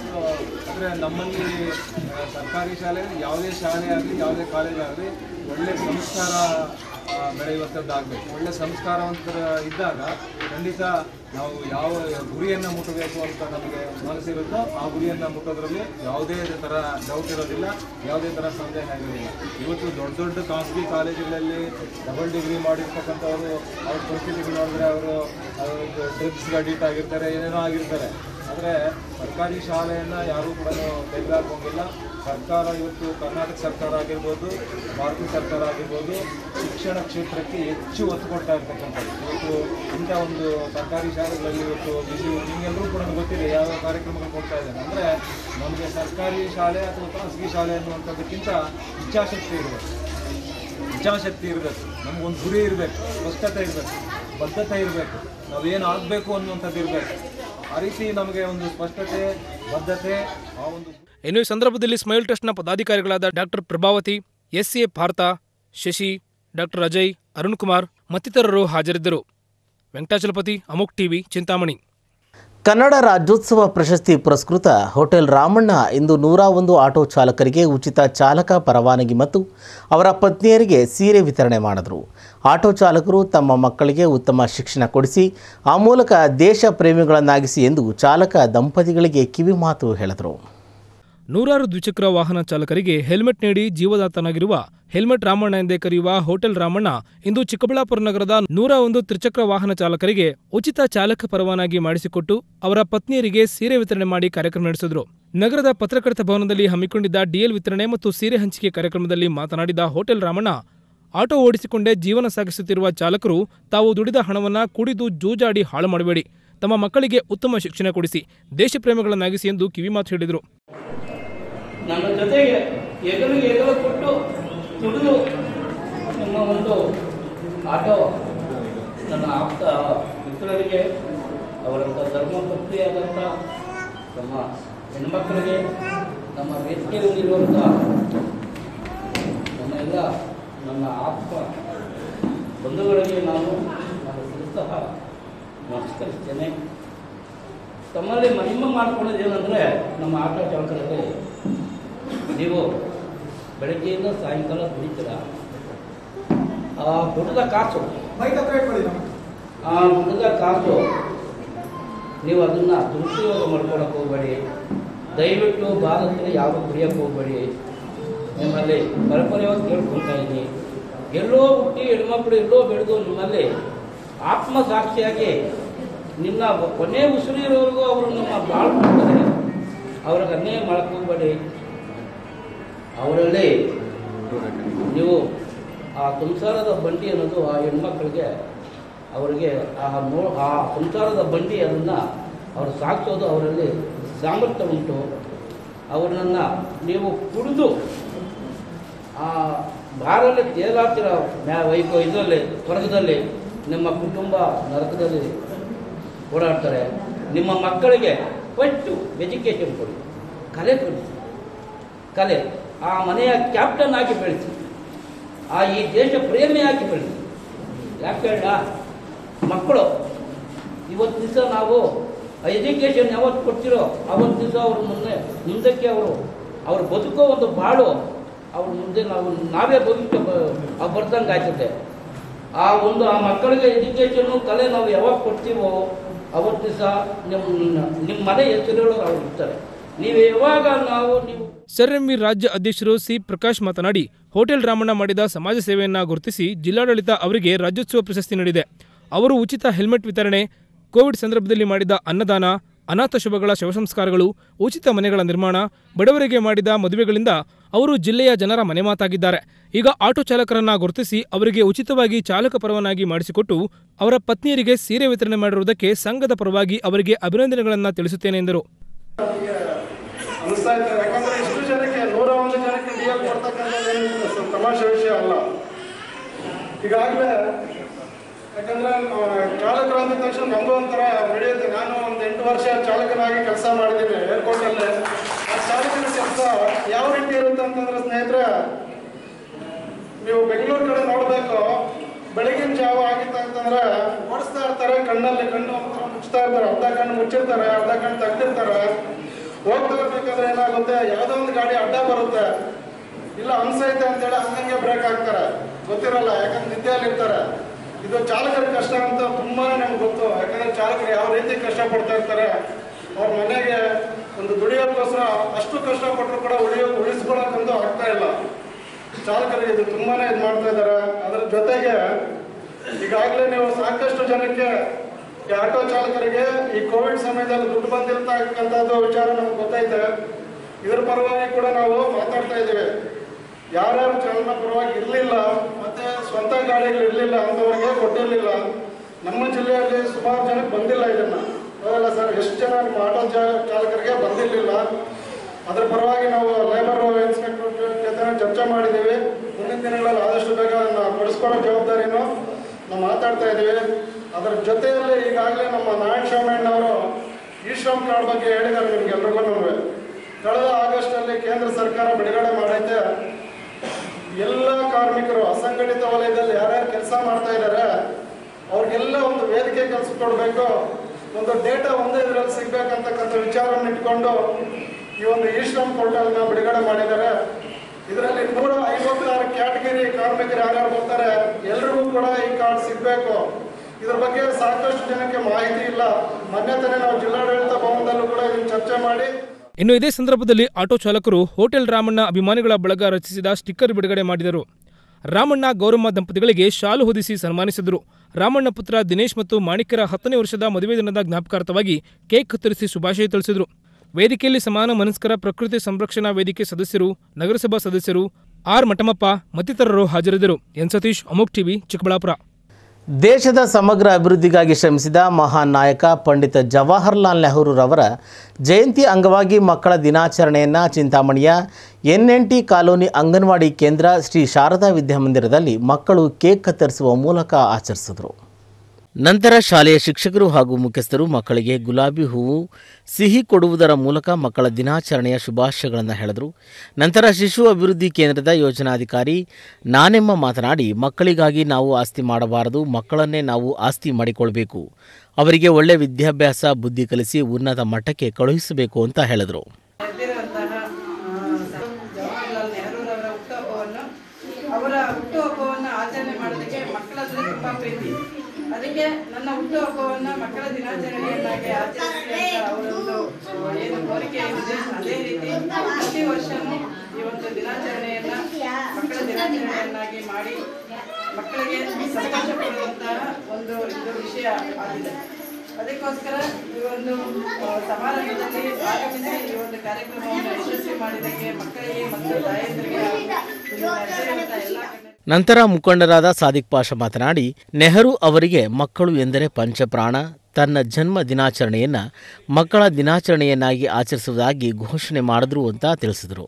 ಅಂದರೆ ನಮ್ಮಲ್ಲಿ ಸರ್ಕಾರಿ ಶಾಲೆಯಲ್ಲಿ ಯಾವುದೇ ಶಾಲೆ ಆಗಲಿ ಯಾವುದೇ ಕಾಲೇಜ್ ಆಗಲಿ ಒಳ್ಳೆಯ ಸಂಸ್ಕಾರ ಬೆಳೆಯುವಂಥದ್ದಾಗಬೇಕು. ಒಳ್ಳೆಯ ಸಂಸ್ಕಾರವಂತರ ಇದ್ದಾಗ ಖಂಡಿತ ನಾವು ಯಾವ ಗುರಿಯನ್ನು ಮುಟ್ಟಬೇಕು ಅಂತ ನಮಗೆ ಮನಸ್ಸಿರುತ್ತೋ ಆ ಗುರಿಯನ್ನು ಮುಟ್ಟೋದ್ರಲ್ಲಿ ಯಾವುದೇ ಥರ ಡೌಟ್ ಇರೋದಿಲ್ಲ, ಯಾವುದೇ ಥರ ಸಂದೇಹ ಇರೋದಿಲ್ಲ. ಇವತ್ತು ದೊಡ್ಡ ದೊಡ್ಡ ಖಾಸಗಿ ಕಾಲೇಜುಗಳಲ್ಲಿ ಡಬಲ್ ಡಿಗ್ರಿ ಮಾಡಿರ್ತಕ್ಕಂಥವರು ಅವ್ರ ಪರಿಸ್ಥಿತಿಗಳು ನೋಡಿದ್ರೆ ಅವರು ಡ್ರಗ್ಸ್ಗೆ ಅಡಿಕ್ಟ್ ಆಗಿರ್ತಾರೆ, ಏನೇನೋ ಆಗಿರ್ತಾರೆ. ಆದರೆ ಸರ್ಕಾರಿ ಶಾಲೆಯನ್ನು ಯಾರೂ ಕೂಡ ತೆಗೆದುಹಾಕೋಂಗಿಲ್ಲ. ಸರ್ಕಾರ ಇವತ್ತು ಕರ್ನಾಟಕ ಸರ್ಕಾರ ಆಗಿರ್ಬೋದು, ಭಾರತ ಸರ್ಕಾರ ಆಗಿರ್ಬೋದು, ಶಿಕ್ಷಣ ಕ್ಷೇತ್ರಕ್ಕೆ ಹೆಚ್ಚು ಒತ್ತು ಕೊಡ್ತಾ ಇರ್ತಕ್ಕಂಥದ್ದು. ಇವತ್ತು ಇಂಥ ಒಂದು ಸರ್ಕಾರಿ ಶಾಲೆಗಳಲ್ಲಿ ಇವತ್ತು ಬಿಸಿ ನಿಮಗೆಲ್ಲರೂ ಕೂಡ ಗೊತ್ತಿದೆ ಯಾವ ಕಾರ್ಯಕ್ರಮಗಳು ಕೊಡ್ತಾ ಇದ್ದಾರೆ. ಅಂದರೆ ನಮಗೆ ಸರ್ಕಾರಿ ಶಾಲೆ ಅಥವಾ ಖಾಸಗಿ ಶಾಲೆ ಅನ್ನುವಂಥದ್ದಕ್ಕಿಂತ ಇಚ್ಛಾಶಕ್ತಿ ಇರಬೇಕು, ಇಚ್ಛಾಶಕ್ತಿ ಇರಬೇಕು, ನಮಗೊಂದು ಗುರಿ ಇರಬೇಕು, ಸ್ಪಷ್ಟತೆ ಇರಬೇಕು, ಬದ್ಧತೆ ಇರಬೇಕು, ನಾವೇನು ಆಗಬೇಕು ಅನ್ನುವಂಥದ್ದು ಇರಬೇಕು. ಆ ರೀತಿ ನಮಗೆ ಒಂದು ಸ್ಪಷ್ಟತೆ, ಬದ್ಧತೆ ಆ ಒಂದು. ಇನ್ನು ಈ ಸಂದರ್ಭದಲ್ಲಿ ಸ್ಮೈಲ್ ಟ್ರಸ್ಟ್ನ ಪದಾಧಿಕಾರಿಗಳಾದ doctor Prabhavati, S A Bharath, Shashi, doctor Ajay, Arun Kumar ಮತ್ತಿತರರು ಹಾಜರಿದ್ದರು. ವೆಂಕಟಾಚಲಪತಿ, ಅಮೋಕ್ ಟಿವಿ, ಚಿಂತಾಮಣಿ. ಕನ್ನಡ ರಾಜ್ಯೋತ್ಸವ ಪ್ರಶಸ್ತಿ ಪುರಸ್ಕೃತ ಹೋಟೆಲ್ ರಾಮಣ್ಣ ಇಂದು ನೂರ ಒಂದು ಆಟೋ ಚಾಲಕರಿಗೆ ಉಚಿತ ಚಾಲಕ ಪರವಾನಗಿ ಮತ್ತು ಅವರ ಪತ್ನಿಯರಿಗೆ ಸೀರೆ ವಿತರಣೆ ಮಾಡಿದರು. ಆಟೋ ಚಾಲಕರು ತಮ್ಮ ಮಕ್ಕಳಿಗೆ ಉತ್ತಮ ಶಿಕ್ಷಣ ಕೊಡಿಸಿ ಆ ಮೂಲಕ ದೇಶ ಪ್ರೇಮಿಗಳನ್ನಾಗಿಸಿ ಎಂದು ಚಾಲಕ ದಂಪತಿಗಳಿಗೆ ಕಿವಿಮಾತು ಹೇಳಿದರು. ನೂರಾರು ದ್ವಿಚಕ್ರ ವಾಹನ ಚಾಲಕರಿಗೆ ಹೆಲ್ಮೆಟ್ ನೀಡಿ ಜೀವದಾತನಾಗಿರುವ ಹೆಲ್ಮೆಟ್ ರಾಮಣ್ಣ ಎಂದೇ ಕರೆಯುವ ಹೋಟೆಲ್ ರಾಮಣ್ಣ ಇಂದು ಚಿಕ್ಕಬಳ್ಳಾಪುರ ನಗರದ ನೂರ ಒಂದು ತ್ರಿಚಕ್ರ ವಾಹನ ಚಾಲಕರಿಗೆ ಉಚಿತ ಚಾಲಕ ಪರವಾನಗಿ ಮಾಡಿಸಿಕೊಟ್ಟು ಅವರ ಪತ್ನಿಯರಿಗೆ ಸೀರೆ ವಿತರಣೆ ಮಾಡಿ ಕಾರ್ಯಕ್ರಮ ನಡೆಸಿದರು. ನಗರದ ಪತ್ರಕರ್ತ ಭವನದಲ್ಲಿ ಹಮ್ಮಿಕೊಂಡಿದ್ದ ಡಿಎಲ್ ವಿತರಣೆ ಮತ್ತು ಸೀರೆ ಹಂಚಿಕೆ ಕಾರ್ಯಕ್ರಮದಲ್ಲಿ ಮಾತನಾಡಿದ ಹೋಟೆಲ್ ರಾಮಣ್ಣ, ಆಟೋ ಓಡಿಸಿಕೊಂಡೇ ಜೀವನ ಸಾಗಿಸುತ್ತಿರುವ ಚಾಲಕರು ತಾವು ದುಡಿದ ಹಣವನ್ನ ಕುಡಿದು ಜೂಜಾಡಿ ಹಾಳು ಮಾಡಬೇಡಿ, ತಮ್ಮ ಮಕ್ಕಳಿಗೆ ಉತ್ತಮ ಶಿಕ್ಷಣ ಕೊಡಿಸಿ ದೇಶ ಪ್ರೇಮಿಗಳನ್ನಾಗಿಸಿ ಎಂದು ಕಿವಿಮಾತು ಹೇಳಿದರು. ನನ್ನ ಜೊತೆಗೆ ಎಗಲಿಗೆ ಎಗಲು ಕೊಟ್ಟು ದುಡಿದು ನಮ್ಮ ಒಂದು ಆಟೋ ನನ್ನ ಆಪ್ತ ಮಿತ್ರರಿಗೆ, ಅವರಂಥ ಧರ್ಮಪತ್ನಿಯಾದಂಥ ನಮ್ಮ ಹೆಣ್ಮಕ್ಕಳಿಗೆ, ನಮ್ಮ ವೇದಿಕೆಯಲ್ಲಿರುವಂಥ ನನ್ನ ಎಲ್ಲ ನನ್ನ ಆಪ್ತ ಬಂಧುಗಳಿಗೆ ನಾನು ನಾನು ಸಹ ನಮಸ್ಕರಿಸ್ತೇನೆ. ತಮ್ಮಲ್ಲಿ ಮಹಿಮೆ ಮಾಡಿಕೊಳ್ಳೋದು ಏನಂದರೆ, ನಮ್ಮ ಆಟೋ ಚಾಲಕರಲ್ಲಿ ನೀವು ಬೆಳಗ್ಗೆಯಿಂದ ಸಾಯಂಕಾಲ ದುಡಿತೀರ, ಆ ದುಡ್ಡದ ಕಾಸು ಆ ದುಡ್ಡದ ಕಾಸು ನೀವು ಅದನ್ನು ದುರುಪಯೋಗ ಮಾಡ್ಕೊಳಕ್ಕೆ ಹೋಗಬೇಡಿ. ದಯವಿಟ್ಟು ಭಾರತದಲ್ಲಿ ಯಾವ ಕುಡಿಯೋಕ್ಕೆ ಹೋಗಬೇಡಿ. ನಿಮ್ಮಲ್ಲಿ ಪರಪರೆಯಾಗಿ ಕೇಳ್ಕೊಳ್ತಾ ಇದ್ದೀನಿ, ಎಲ್ಲೋ ಹುಟ್ಟಿ ಹೆಣ್ಮಕ್ಳು ಎಲ್ಲೋ ಬೆಳೆದು ನಿಮ್ಮಲ್ಲಿ ಆತ್ಮಸಾಕ್ಷಿಯಾಗಿ ನಿಮ್ಮ ಕೊನೆ ಉಸಿರು ಇರೋವರೆಗೂ ಅವರು ನಿಮ್ಮ ಬಾಳ್ಕೊಳ್ತಾರೆ. ಅವ್ರಿಗೆ ಅನ್ಯಾಯ ಮಾಡಕ್ಕೆ ಹೋಗಬೇಡಿ. ಅವರಲ್ಲಿ ನೀವು ಆ ಸಂಸಾರದ ಬಂಡಿ ಅನ್ನೋದು ಆ ಹೆಣ್ಮಕ್ಳಿಗೆ ಅವರಿಗೆ ಆ ನೋ ಆ ಸಂಸಾರದ ಬಂಡಿ ಅದನ್ನು ಅವರು ಸಾಗಿಸೋದು ಅವರಲ್ಲಿ ಸಾಮರ್ಥ್ಯ ಉಂಟು. ಅವರನ್ನು ನೀವು ಕುಡಿದು ಆ ಬಾರಲ್ಲಿ ತೇಲಾಡ್ತಿರೋ ಮ್ಯಾ ವೈಕೋ ಇದರಲ್ಲಿ ಸ್ವರ್ಗದಲ್ಲಿ, ನಿಮ್ಮ ಕುಟುಂಬ ನರಕದಲ್ಲಿ ಓಡಾಡ್ತಾರೆ. ನಿಮ್ಮ ಮಕ್ಕಳಿಗೆ ಫಸ್ಟು ಎಜುಕೇಷನ್ ಕೊಡಿ, ಕಲೆ ಕೊಡಿಸಿ, ಕಲೆ ಆ ಮನೆಯ ಕ್ಯಾಪ್ಟನ್ ಆಗಿ ಬೆಳೆಸಿ. ಆ ಈ ದೇಶ ಪ್ರೇಮಿಯಾಗಿ ಬೆಳೆಸಿ. ಯಾಕೆ ಹೇಳ ಮಕ್ಕಳು ಇವತ್ತು ದಿವಸ ನಾವು ಎಜುಕೇಷನ್ ಯಾವತ್ತು ಕೊಡ್ತಿರೋ ಅವತ್ತು ದಿವಸ ಅವರು ಮುಂದೆ ಮುಂದಕ್ಕೆ ಅವರು ಅವ್ರು ಬದುಕೋ ಒಂದು ಬಾಳು ಅವ್ರ ಮುಂದೆ ನಾವು ನಾವೇ ಭವಿಷ್ಯ ಬರ್ದಂಗೆ ಆಗ್ತದೆ. ಆ ಒಂದು ಆ ಮಕ್ಕಳಿಗೆ ಎಜುಕೇಷನ್ನು ಕಲೆ ನಾವು ಯಾವಾಗ ಕೊಡ್ತೀವೋ ಅವತ್ತು ದಿವಸ ನಿಮ್ಮ ನಿಮ್ಮ ಮನೆ ಹೆಸರುಗಳು ಅವ್ರು ಇರ್ತಾರೆ. ನೀವು ಯಾವಾಗ ನಾವು ನೀವು ಸರ್ ಎಂ ವಿ ರಾಜ್ಯ ಅಧ್ಯಕ್ಷರು ಸಿ ಪ್ರಕಾಶ್ ಮಾತನಾಡಿ, ಹೋಟೆಲ್ ರಾಮಣ್ಣ ಮಾಡಿದ ಸಮಾಜ ಸೇವೆಯನ್ನು ಗುರುತಿಸಿ ಜಿಲ್ಲಾಡಳಿತ ಅವರಿಗೆ ರಾಜ್ಯೋತ್ಸವ ಪ್ರಶಸ್ತಿ ನೀಡಿದೆ. ಅವರು ಉಚಿತ ಹೆಲ್ಮೆಟ್ ವಿತರಣೆ, ಕೋವಿಡ್ ಸಂದರ್ಭದಲ್ಲಿ ಮಾಡಿದ ಅನ್ನದಾನ, ಅನಾಥ ಶುಭಗಳ ಶವಸಂಸ್ಕಾರಗಳು, ಉಚಿತ ಮನೆಗಳ ನಿರ್ಮಾಣ, ಬಡವರಿಗೆ ಮಾಡಿದ ಮದುವೆಗಳಿಂದ ಅವರು ಜಿಲ್ಲೆಯ ಜನರ ಮನೆ ಮಾತಾಗಿದ್ದಾರೆ. ಈಗ ಆಟೋ ಚಾಲಕರನ್ನ ಗುರುತಿಸಿ ಅವರಿಗೆ ಉಚಿತವಾಗಿ ಚಾಲಕ ಪರವಾನಗಿ ಮಾಡಿಸಿಕೊಟ್ಟು ಅವರ ಪತ್ನಿಯರಿಗೆ ಸೀರೆ ವಿತರಣೆ ಮಾಡಿರುವುದಕ್ಕೆ ಸಂಘದ ಪರವಾಗಿ ಅವರಿಗೆ ಅಭಿನಂದನೆಗಳನ್ನು ತಿಳಿಸುತ್ತೇನೆ ಎಂದರು. ಅನಿಸ್ತಾ ಇದ್ದಾರೆ. ಯಾಕಂದ್ರೆ ಇಷ್ಟು ಜನಕ್ಕೆ ನೂರ ಒಂದು ಜನಕ್ಕೆ ಡಿ ಎಲ್ ಕೊಡ್ತಕ್ಕಂಥದ್ದು ತಮಾಷೆ ವಿಷಯ ಅಲ್ಲ. ಈಗಾಗಲೇ ಯಾಕಂದ್ರೆ ಚಾಲಕರು ಅಂದ ತಕ್ಷಣ ನಮಗೂ ಒಂಥರ ನಡೆಯುತ್ತೆ. ನಾನು ಒಂದು ಎಂಟು ವರ್ಷ ಚಾಲಕನಾಗಿ ಕೆಲಸ ಮಾಡಿದ್ದೀನಿ ಏರ್ಪೋರ್ಟಲ್ಲಿ. ಆ ಚಾಲಕನ ಕೆಲಸ ಯಾವ ರೀತಿ ಇರುತ್ತೆ ಅಂತಂದ್ರೆ ಸ್ನೇಹಿತರೆ, ನೀವು ಬೆಂಗಳೂರು ಕಡೆ ನೋಡಬೇಕು, ಬೆಳಗಿನ ಜಾವ ಆಗಿತ್ತು ಅಂತಂದ್ರೆ ಓಡಿಸ್ತಾ ಇರ್ತಾರೆ, ಕಣ್ಣಲ್ಲಿ ಕಣ್ಣು ಮುಚ್ತಾ ಇರ್ತಾರೆ, ಅರ್ಧ ಕಣ್ಣು ಮುಚ್ಚಿರ್ತಾರೆ, ಅರ್ಧ ಕಣ್ಣು ತೆಗ್ದಿರ್ತಾರೆ. ಹೋಗ್ತಾ ಇರ್ಬೇಕಾದ್ರೆ ಏನಾಗುತ್ತೆ, ಯಾವುದೋ ಒಂದು ಗಾಡಿ ಅಡ್ಡ ಬರುತ್ತೆ, ಇಲ್ಲ ಅನ್ಸೈತೆ ಅಂತೇಳಿ ಹಂಗಂಗೆ ಬ್ರೇಕ್ ಹಾಕ್ತಾರೆ, ಗೊತ್ತಿರಲ್ಲ, ಯಾಕಂದ್ರೆ ನಿದ್ದೆಯಲ್ಲಿ ಇರ್ತಾರೆ. ಇದು ಚಾಲಕರ ಕಷ್ಟ ಅಂತ ತುಂಬಾನೇ ನಮ್ಗೆ ಗೊತ್ತು. ಯಾಕಂದ್ರೆ ಚಾಲಕರು ಯಾವ ರೀತಿ ಕಷ್ಟಪಡ್ತಾ ಇರ್ತಾರೆ, ಅವ್ರ ಮನೆಗೆ ಒಂದು ದುಡಿಯೋಕ್ಕೋಸ್ಕರ ಅಷ್ಟು ಕಷ್ಟಪಟ್ಟರು ಕೂಡ ಉಳಿಯೋ ಉಳಿಸ್ಕೊಳಕ್ಕಂತೂ ಆಗ್ತಾ ಇಲ್ಲ. ಚಾಲಕರಿಗೆ ಇದು ತುಂಬಾನೇ ಇದು ಮಾಡ್ತಾ ಇದ್ದಾರೆ. ಅದ್ರ ಜೊತೆಗೆ ಈಗಾಗಲೇ ನೀವು ಸಾಕಷ್ಟು ಜನಕ್ಕೆ ಈ ಆಟೋ ಚಾಲಕರಿಗೆ ಈ ಕೋವಿಡ್ ಸಮಯದಲ್ಲಿ ದುಡ್ಡು ಬಂದಿರ್ತಕ್ಕಂಥದ್ದು ವಿಚಾರ ನಮ್ಗೆ ಗೊತ್ತೈತೆ. ಇದ್ರ ಪರವಾಗಿ ಕೂಡ ನಾವು ಮಾತಾಡ್ತಾ ಇದ್ದೀವಿ. ಯಾರ್ಯಾರು ಚಾಲನ ಪರವಾಗಿ ಇರಲಿಲ್ಲ ಮತ್ತೆ ಸ್ವಂತ ಗಾಡಿಗಳು ಇರಲಿಲ್ಲ ಅಂತವರಿಗೆ ಕೊಟ್ಟಿರಲಿಲ್ಲ. ನಮ್ಮ ಜಿಲ್ಲೆಯಲ್ಲಿ ಸುಮಾರು ಜನಕ್ಕೆ ಬಂದಿಲ್ಲ ಇದನ್ನ, ಹೌದಲ್ಲ ಸರ್? ಎಷ್ಟು ಜನ ನಿಮ್ಮ ಆಟೋ ಚಾಲಕರಿಗೆ ಬಂದಿರಲಿಲ್ಲ. ಅದ್ರ ಪರವಾಗಿ ನಾವು ಲೇಬರ್ ಇನ್ಸ್ಪೆಕ್ಟರ್ ಜೊತೆ ಚರ್ಚೆ ಮಾಡಿದ್ದೀವಿ. ಮುಂದಿನ ದಿನಗಳಲ್ಲಿ ಆದಷ್ಟು ಬೇಗ ಅದನ್ನು ಕೊಡಿಸ್ಕೊಳ್ಳೋ ಜವಾಬ್ದಾರಿನೂ ನಾವು ಮಾತಾಡ್ತಾ ಇದ್ದೀವಿ. ಅದರ ಜೊತೆಯಲ್ಲಿ ಈಗಾಗಲೇ ನಮ್ಮ ನಾರಾಯಣ ಸ್ವಾಮಣ್ಣವರು ಈ ಶ್ರಮ್ ಕಾರ್ಡ್ ಬಗ್ಗೆ ಹೇಳಿದ್ದಾರೆ ನಿಮ್ಗೆಲ್ರಿಗೂ. ಕಳೆದ ಆಗಸ್ಟಲ್ಲಿ ಕೇಂದ್ರ ಸರ್ಕಾರ ಬಿಡುಗಡೆ ಮಾಡೈತೆ. ಎಲ್ಲ ಕಾರ್ಮಿಕರು ಅಸಂಘಟಿತ ವಲಯದಲ್ಲಿ ಯಾರ್ಯಾರು ಕೆಲಸ ಮಾಡ್ತಾ ಇದ್ದಾರೆ ಅವ್ರಿಗೆಲ್ಲ ಒಂದು ವೇದಿಕೆ ಕೆಲಸ ಕೊಡಬೇಕು, ಒಂದು ಡೇಟಾ ಒಂದೇ ಇದರಲ್ಲಿ ಸಿಗ್ಬೇಕಂತಕ್ಕಂಥ ವಿಚಾರವನ್ನು ಇಟ್ಕೊಂಡು ಈ ಒಂದು ಈ ಶ್ರಮ್ ಪೋರ್ಟಲ್ನ ಬಿಡುಗಡೆ ಮಾಡಿದ್ದಾರೆ. ಇದರಲ್ಲಿ ನೂರ ಐವತ್ತಾರು ಕ್ಯಾಟಗರಿ ಕಾರ್ಮಿಕರು ಯಾರ್ಯಾರು ಬರ್ತಾರೆ ಎಲ್ರಿಗೂ ಕೂಡ ಈ ಕಾರ್ಡ್ ಸಿಗಬೇಕು. ಇದ್ರ ಬಗ್ಗೆ ಸಾಕಷ್ಟು ಜನಕ್ಕೆ ಮಾಹಿತಿ ಇಲ್ಲ. ಮೊನ್ನೆ ತಾನೇ ನಾವು ಜಿಲ್ಲಾಡಳಿತ ಭವನದಲ್ಲೂ ಕೂಡ ಇದನ್ನು ಚರ್ಚೆ ಮಾಡಿ. ಇನ್ನು ಇದೇ ಸಂದರ್ಭದಲ್ಲಿ ಆಟೋ ಚಾಲಕರು ಹೋಟೆಲ್ ರಾಮಣ್ಣ ಅಭಿಮಾನಿಗಳ ಬಳಗ ರಚಿಸಿದ ಸ್ಟಿಕ್ಕರ್ ಬಿಡುಗಡೆ ಮಾಡಿದರು. ರಾಮಣ್ಣ ಗೌರಮ್ಮ ದಂಪತಿಗಳಿಗೆ ಶಾಲು ಹೊದಿಸಿ ಸನ್ಮಾನಿಸಿದರು. ರಾಮಣ್ಣ ಪುತ್ರ ದಿನೇಶ್ ಮತ್ತು ಮಾಣಿಕ್ಯರ ಹತ್ತನೇ ವರ್ಷದ ಮದುವೆ ದಿನದ ಜ್ಞಾಪಕಾರ್ಥವಾಗಿ ಕೇಕ್ ಕತ್ತರಿಸಿ ಶುಭಾಶಯ ತಿಳಿಸಿದರು. ವೇದಿಕೆಯಲ್ಲಿ ಸಮಾನ ಮನಸ್ಕರ ಪ್ರಕೃತಿ ಸಂರಕ್ಷಣಾ ವೇದಿಕೆ ಸದಸ್ಯರು, ನಗರಸಭಾ ಸದಸ್ಯರು, ಆರ್ ಮಠಮಪ್ಪ ಮತ್ತಿತರರು ಹಾಜರಿದ್ದರು. ಎನ್ ಸತೀಶ್, ಅಮೋಕ್ ಟಿವಿ, ಚಿಕ್ಕಬಳ್ಳಾಪುರ. ದೇಶದ ಸಮಗ್ರ ಅಭಿವೃದ್ಧಿಗಾಗಿ ಶ್ರಮಿಸಿದ ಮಹಾನ್ ನಾಯಕ ಪಂಡಿತ ಜವಾಹರ್ಲಾಲ್ ನೆಹರೂರವರ ಜಯಂತಿ ಅಂಗವಾಗಿ ಮಕ್ಕಳ ದಿನಾಚರಣೆಯನ್ನು ಚಿಂತಾಮಣಿಯ N N T colony anganwadi ಕೇಂದ್ರ ಶ್ರೀ ಶಾರದಾ ವಿದ್ಯಾಮಂದಿರದಲ್ಲಿ ಮಕ್ಕಳು ಕೇಕ್ ಕತ್ತರಿಸುವ ಮೂಲಕ ಆಚರಿಸಿದರು. ನಂತರ ಶಾಲೆಯ ಶಿಕ್ಷಕರು ಹಾಗೂ ಮುಖ್ಯಸ್ಥರು ಮಕ್ಕಳಿಗೆ ಗುಲಾಬಿ ಹೂವು ಸಿಹಿ ಕೊಡುವುದರ ಮೂಲಕ ಮಕ್ಕಳ ದಿನಾಚರಣೆಯ ಶುಭಾಶಯಗಳನ್ನು ಹೇಳಿದರು. ನಂತರ ಶಿಶು ಅಭಿವೃದ್ಧಿ ಕೇಂದ್ರದ ಯೋಜನಾಧಿಕಾರಿ ನಾನೆಮ್ಮ ಮಾತನಾಡಿ, ಮಕ್ಕಳಿಗಾಗಿ ನಾವು ಆಸ್ತಿ ಮಾಡಬಾರದು, ಮಕ್ಕಳನ್ನೇ ನಾವು ಆಸ್ತಿ ಮಾಡಿಕೊಳ್ಬೇಕು, ಅವರಿಗೆ ಒಳ್ಳೆ ವಿದ್ಯಾಭ್ಯಾಸ ಬುದ್ಧಿ ಕಲಿಸಿ ಉನ್ನತ ಮಟ್ಟಕ್ಕೆ ಕಳುಹಿಸಬೇಕು ಅಂತ ಹೇಳಿದರು. ಅವರ ಹುಟ್ಟುಹಬ್ಬವನ್ನು ಆಚರಣೆ ಮಾಡೋದಕ್ಕೆ ಮಕ್ಕಳ ಹತ್ರ ತುಂಬ ಪ್ರೀತಿ. ಅದಕ್ಕೆ ನನ್ನ ಹುಟ್ಟುಹಬ್ಬವನ್ನು ಮಕ್ಕಳ ದಿನಾಚರಣೆಯನ್ನಾಗಿ ಆಚರಿಸಿ ಅಂತ ಅವರೊಂದು ಏನು ಕೋರಿಕೆ ಏನಿದೆ ಅದೇ ರೀತಿ ಪ್ರತಿ ವರ್ಷವೂ ಈ ಒಂದು ದಿನಾಚರಣೆಯನ್ನ ಮಕ್ಕಳ ದಿನಾಚರಣೆಯನ್ನಾಗಿ ಮಾಡಿ ಮಕ್ಕಳಿಗೆ ಸಂತೋಷ ಪಡುವಂತಹ ಒಂದು ಇದು ವಿಷಯ ಆಗಿದೆ. ಅದಕ್ಕೋಸ್ಕರ ಈ ಒಂದು ಸಮಾರಂಭದಲ್ಲಿ ಆಗಮಿಸಿ ಈ ಒಂದು ಕಾರ್ಯಕ್ರಮವನ್ನು ಯಶಸ್ವಿ ಮಾಡಿದ್ದಕ್ಕೆ ಮಕ್ಕಳಿಗೆ ಮತ್ತು ತಾಯಂದಿರಿಗೆ ಎಲ್ಲ. ನಂತರ ಮುಖಂಡರಾದ ಸಾದಿಕ್ ಪಾಷಾ ಮಾತನಾಡಿ, ನೆಹರು ಅವರಿಗೆ ಮಕ್ಕಳು ಎಂದರೆ ಪಂಚಪ್ರಾಣ. ತನ್ನ ಜನ್ಮ ದಿನಾಚರಣೆಯನ್ನು ಮಕ್ಕಳ ದಿನಾಚರಣೆಯನ್ನಾಗಿ ಆಚರಿಸುವುದಾಗಿ ಘೋಷಣೆ ಮಾಡಿದ್ರು ಅಂತ ತಿಳಿಸಿದರು.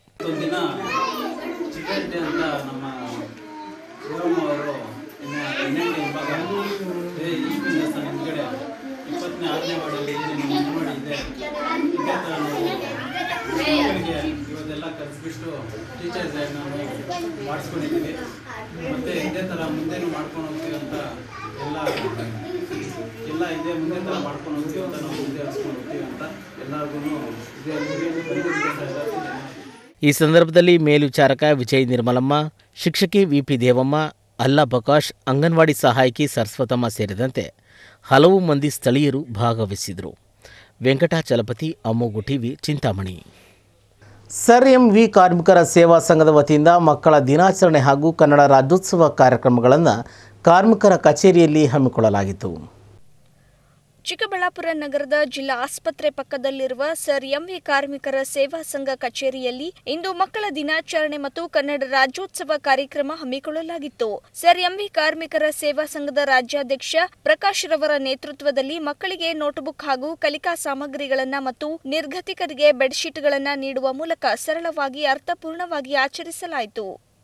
ಇವತ್ತೆಲ್ಲ ಕಲಿಸ್ಬಿಟ್ಟು ಟೀಚರ್ಸ್ ಡೇ ನಾವು ಮಾಡಿಸ್ಕೊಂಡಿದ್ದೀವಿ. ಮತ್ತು ಇದೇ ಥರ ಮುಂದೆನೂ ಮಾಡ್ಕೊಂಡು ಹೋಗ್ತೀವಿ ಅಂತ ಎಲ್ಲ ಎಲ್ಲ ಇದೇ ಮುಂದೆ ಥರ ಮಾಡ್ಕೊಂಡು ಹೋಗ್ತೀವಿ ಅಂತ ನಾವು ಮುಂದೆ ಹರಿಸ್ಕೊಂಡು ಹೋಗ್ತೀವಿ ಅಂತ ಎಲ್ಲರಿಗೂ ಇದೇ ಬಂದಿದ್ದ. ಈ ಸಂದರ್ಭದಲ್ಲಿ ಮೇಲ್ವಿಚಾರಕ ವಿಜಯ್ ನಿರ್ಮಲಮ್ಮ, ಶಿಕ್ಷಕಿ ವಿ ಪಿ ದೇವಮ್ಮ, ಅಲ್ಲಾ ಪ್ರಕಾಶ್, ಅಂಗನವಾಡಿ ಸಹಾಯಕಿ ಸರಸ್ವತಮ್ಮ ಸೇರಿದಂತೆ ಹಲವು ಮಂದಿ ಸ್ಥಳೀಯರು ಭಾಗವಹಿಸಿದರು. Venkatachalapathi, Amogh TV, Chintamani. Sir M V ಕಾರ್ಮಿಕರ ಸೇವಾ ಸಂಘದ ವತಿಯಿಂದ ಮಕ್ಕಳ ದಿನಾಚರಣೆ ಹಾಗೂ ಕನ್ನಡ ರಾಜ್ಯೋತ್ಸವ ಕಾರ್ಯಕ್ರಮಗಳನ್ನು ಕಾರ್ಮಿಕರ ಕಚೇರಿಯಲ್ಲಿ ಹಮ್ಮಿಕೊಳ್ಳಲಾಗಿತ್ತು. ಚಿಕ್ಕಬಳ್ಳಾಪುರ ನಗರದ ಜಿಲ್ಲಾ ಆಸ್ಪತ್ರೆ ಪಕ್ಕದಲ್ಲಿರುವ ಸರ್ ಎಂವಿ ಕಾರ್ಮಿಕರ ಸೇವಾ ಸಂಘ ಕಚೇರಿಯಲ್ಲಿ ಇಂದು ಮಕ್ಕಳ ದಿನಾಚರಣೆ ಮತ್ತು ಕನ್ನಡ ರಾಜ್ಯೋತ್ಸವ ಕಾರ್ಯಕ್ರಮ ಹಮ್ಮಿಕೊಳ್ಳಲಾಗಿತ್ತು. ಸರ್ ಎಂವಿ ಕಾರ್ಮಿಕರ ಸೇವಾ ಸಂಘದ ರಾಜ್ಯಾಧ್ಯಕ್ಷ ಪ್ರಕಾಶ್ ರವರ ನೇತೃತ್ವದಲ್ಲಿ ಮಕ್ಕಳಿಗೆ ನೋಟ್ಬುಕ್ ಹಾಗೂ ಕಲಿಕಾ ಸಾಮಗ್ರಿಗಳನ್ನು ಮತ್ತು ನಿರ್ಗತಿಕರಿಗೆ ಬೆಡ್ಶೀಟ್ಗಳನ್ನು ನೀಡುವ ಮೂಲಕ ಸರಳವಾಗಿ ಅರ್ಥಪೂರ್ಣವಾಗಿ ಆಚರಿಸಲಾಯಿತು.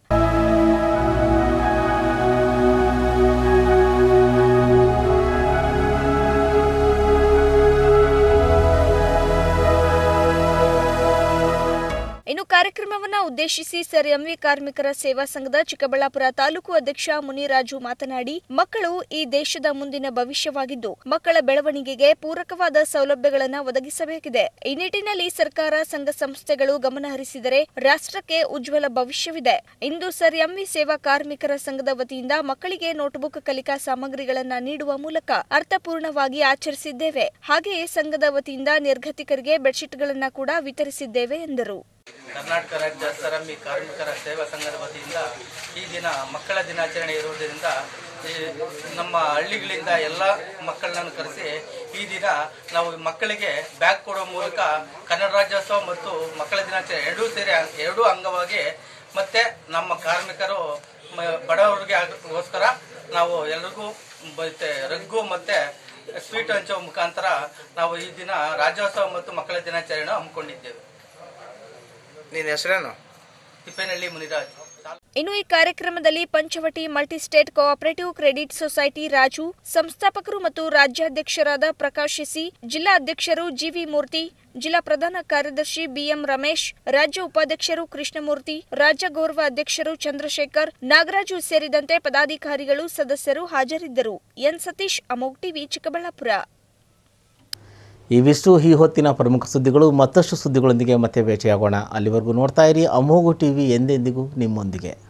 ಇನ್ನು ಕಾರ್ಯಕ್ರಮವನ್ನು ಉದ್ದೇಶಿಸಿ ಸರ್ ಎಂವಿ ಕಾರ್ಮಿಕರ ಸೇವಾ ಸಂಘದ ಚಿಕ್ಕಬಳ್ಳಾಪುರ ತಾಲೂಕು ಅಧ್ಯಕ್ಷ ಮುನಿರಾಜು ಮಾತನಾಡಿ, ಮಕ್ಕಳು ಈ ದೇಶದ ಮುಂದಿನ ಭವಿಷ್ಯವಾಗಿದ್ದು ಮಕ್ಕಳ ಬೆಳವಣಿಗೆಗೆ ಪೂರಕವಾದ ಸೌಲಭ್ಯಗಳನ್ನು ಒದಗಿಸಬೇಕಿದೆ. ಈ ನಿಟ್ಟಿನಲ್ಲಿ ಸರ್ಕಾರ, ಸಂಘ ಸಂಸ್ಥೆಗಳು ಗಮನ ಹರಿಸಿದರೆ ರಾಷ್ಟ್ರಕ್ಕೆ ಉಜ್ವಲ ಭವಿಷ್ಯವಿದೆ. ಇಂದು ಸರ್ ಎಂವಿ ಸೇವಾ ಕಾರ್ಮಿಕರ ಸಂಘದ ವತಿಯಿಂದ ಮಕ್ಕಳಿಗೆ ನೋಟ್ಬುಕ್, ಕಲಿಕಾ ಸಾಮಗ್ರಿಗಳನ್ನು ನೀಡುವ ಮೂಲಕ ಅರ್ಥಪೂರ್ಣವಾಗಿ ಆಚರಿಸಿದ್ದೇವೆ. ಹಾಗೆಯೇ ಸಂಘದ ವತಿಯಿಂದ ನಿರ್ಗತಿಕರಿಗೆ ಬೆಡ್ಶೀಟ್ಗಳನ್ನು ಕೂಡ ವಿತರಿಸಿದ್ದೇವೆ ಎಂದರು. ಕರ್ನಾಟಕ ರಾಜ್ಯ ಸರ್ ಎಂವಿ ಕಾರ್ಮಿಕರ ಸೇವಾ ಸಂಘದ ವತಿಯಿಂದ ಈ ದಿನ ಮಕ್ಕಳ ದಿನಾಚರಣೆ ಇರುವುದರಿಂದ ನಮ್ಮ ಹಳ್ಳಿಗಳಿಂದ ಎಲ್ಲ ಮಕ್ಕಳನ್ನು ಕರೆಸಿ ಈ ದಿನ ನಾವು ಮಕ್ಕಳಿಗೆ ಬ್ಯಾಗ್ ಕೊಡುವ ಮೂಲಕ ಕನ್ನಡ ರಾಜ್ಯೋತ್ಸವ ಮತ್ತು ಮಕ್ಕಳ ದಿನಾಚರಣೆ ಎರಡೂ ಸೇರಿ ಎರಡೂ ಅಂಗವಾಗಿ ಮತ್ತು ನಮ್ಮ ಕಾರ್ಮಿಕರು ಬಡವರಿಗೆ ಗೋಸ್ಕರ ನಾವು ಎಲ್ರಿಗೂ ಮತ್ತೆ ರಗ್ಗು ಮತ್ತು ಸ್ವೀಟ್ ಹಂಚುವ ಮುಖಾಂತರ ನಾವು ಈ ದಿನ ರಾಜ್ಯೋತ್ಸವ ಮತ್ತು ಮಕ್ಕಳ ದಿನಾಚರಣೆ ಹಮ್ಮಿಕೊಂಡಿದ್ದೇವೆ. ನಿನ್ನ ಹೆಸರೇನು? ತಿಪ್ಪೇನಹಳ್ಳಿ ಮುನಿರಾಜ್. ಇನ್ನು ಈ ಕಾರ್ಯಕ್ರಮದಲ್ಲಿ Panchavati multi state cooperative credit society Raju, ಸಂಸ್ಥಾಪಕರು ಮತ್ತು ರಾಜ್ಯಾಧ್ಯಕ್ಷರಾದ ಪ್ರಕಾಶ್ ಸಿ, ಜಿಲ್ಲಾ ಅಧ್ಯಕ್ಷರು ಜಿವಿ ಮೂರ್ತಿ, ಜಿಲ್ಲಾ ಪ್ರಧಾನ ಕಾರ್ಯದರ್ಶಿ ಬಿಎಂ ರಮೇಶ್, ರಾಜ್ಯ ಉಪಾಧ್ಯಕ್ಷರು ಕೃಷ್ಣಮೂರ್ತಿ, ರಾಜ್ಯ ಗೌರವ ಅಧ್ಯಕ್ಷರು ಚಂದ್ರಶೇಖರ್, ನಾಗರಾಜು ಸೇರಿದಂತೆ ಪದಾಧಿಕಾರಿಗಳು, ಸದಸ್ಯರು ಹಾಜರಿದ್ದರು. N Satish, Amogh TV, Chikkaballapur. ಇವಿಷ್ಟು ಈ ಹೊತ್ತಿನ ಪ್ರಮುಖ ಸುದ್ದಿಗಳು. ಮತ್ತಷ್ಟು ಸುದ್ದಿಗಳೊಂದಿಗೆ ಮತ್ತೆ ಭೇಟಿಯಾಗೋಣ. ಅಲ್ಲಿವರೆಗೂ ನೋಡ್ತಾ ಇರಿ ಅಮೋಘು ಟಿವಿ, ಎಂದೆಂದಿಗೂ ನಿಮ್ಮೊಂದಿಗೆ.